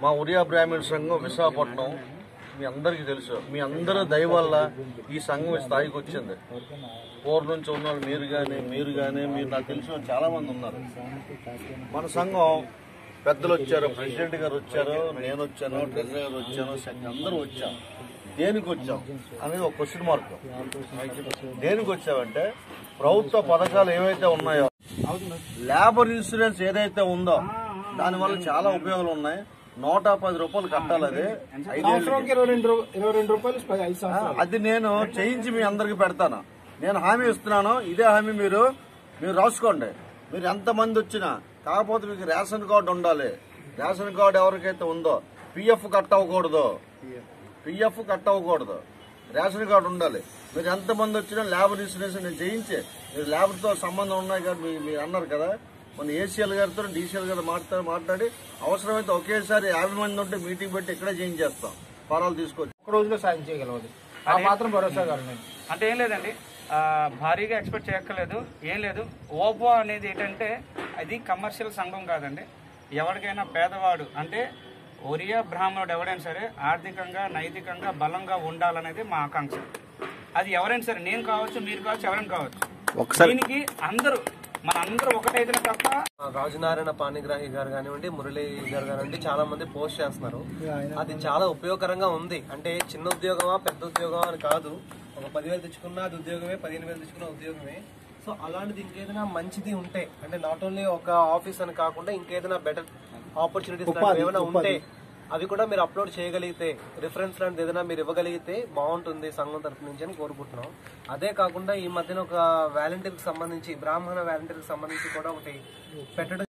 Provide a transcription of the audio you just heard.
మా ఒరియా బ్రాహ్మణ సంఘం విశాఖపట్నం మీ అందరికీ తెలుసు. మీ అందరి దయ వల్ల ఈ సంఘం స్థాయికి వచ్చింది. పూర్వం నుంచి ఉన్న వాళ్ళు మీరు కానీ మీరు నాకు తెలిసిన చాలా మంది ఉన్నారు. మన సంఘం పెద్దలు వచ్చారు, ప్రెసిడెంట్ గారు వచ్చారు, నేను వచ్చాను, ట్రెజరర్ గారు వచ్చాను, అందరూ వచ్చాం. దేనికి వచ్చాం అనేది ఒక క్వశ్చన్ మార్క్. దేనికి వచ్చామంటే ప్రభుత్వ పథకాలు ఏవైతే ఉన్నాయో, లేబర్ ఇన్సూరెన్స్ ఏదైతే ఉందో దానివల్ల చాలా ఉపయోగాలు ఉన్నాయి. 110 రూపాయలు కట్టాలి. అది 22 రూపాయలు. అది నేను చేయించి మీ అందరికి పెడతాను. నేను హామీ ఇస్తున్నాను. ఇదే హామీ మీరు రాసుకోండి. మీరు ఎంతమంది వచ్చినా, కాకపోతే మీకు రేషన్ కార్డు ఉండాలి. రేషన్ కార్డు ఎవరికైతే ఉందో పిఎఫ్ కట్ అవ్వకూడదు. రేషన్ కార్డు ఉండాలి. మీరు ఎంతమంది వచ్చినా లేబర్ ఇన్సూరెన్స్ నేను చేయించి, మీరు లేబర్తో సంబంధం ఉన్నాయి కదా మీరు అన్నారు కదా, మన ఏసీఎల్ గారితో డీసీఎల్ గారు మాట్లాడి అవసరమైతే ఒకేసారి 50 మంది ఉంటే మీటింగ్ పెట్టి ఇక్కడే చేయించేస్తాం. ఫారాలు తీసుకొచ్చి ఒక రోజులో సాయం చేయగలదు. ఆ మాత్రం భరోసా కాదు. అంటే ఏం లేదండి, భారీగా ఎక్స్పెక్ట్ చేయక్కర్లేదు. ఏం లేదు. ఓపో అనేది ఏంటంటే అది కమర్షియల్ సంఘం కాదండి. ఎవరికైనా పేదవాడు అంటే ఒరియా బ్రాహ్మణుడు ఎవరైనా సరే ఆర్థికంగా నైతికంగా బలంగా ఉండాలనేది మా ఆకాంక్ష. అది ఎవరైనా సరే, నేను కావచ్చు, మీరు కావచ్చు, ఎవరైనా కావచ్చు. దీనికి మనందరూ ఒకటైతే తప్ప. రాజనారాయణ పాణిగ్రాహి గారు కానివ్వండి, మురళి గారు కానివ్వండి, చాలా మంది పోస్ట్ చేస్తున్నారు. అది చాలా ఉపయోగకరంగా ఉంది. అంటే చిన్న ఉద్యోగమా పెద్ద ఉద్యోగమా అని కాదు. ఒక 10,000 తెచ్చుకున్నా అది ఉద్యోగమే, 15,000 తెచ్చుకున్నా ఉద్యోగమే. సో అలాంటిది ఇంకేదైనా మంచిది ఉంటే, అంటే నాట్ ఓన్లీ ఒక ఆఫీస్ అని కాకుండా ఇంకేదైనా బెటర్ ఆపర్చునిటీస్ ఏమైనా ఉంటే అవి కూడా మీరు అప్లోడ్ చేయగలిగితే, రిఫరెన్స్ లాంటిది ఏదైనా మీరు ఇవ్వగలిగితే బాగుంటుంది సంఘం తరఫు నుంచి అని కోరుకుంటున్నాం. అదే కాకుండా ఈ మధ్యన ఒక వాలంటీర్కి సంబంధించి, బ్రాహ్మణ వాలంటీర్కి సంబంధించి కూడా ఒకటి పెట్టడం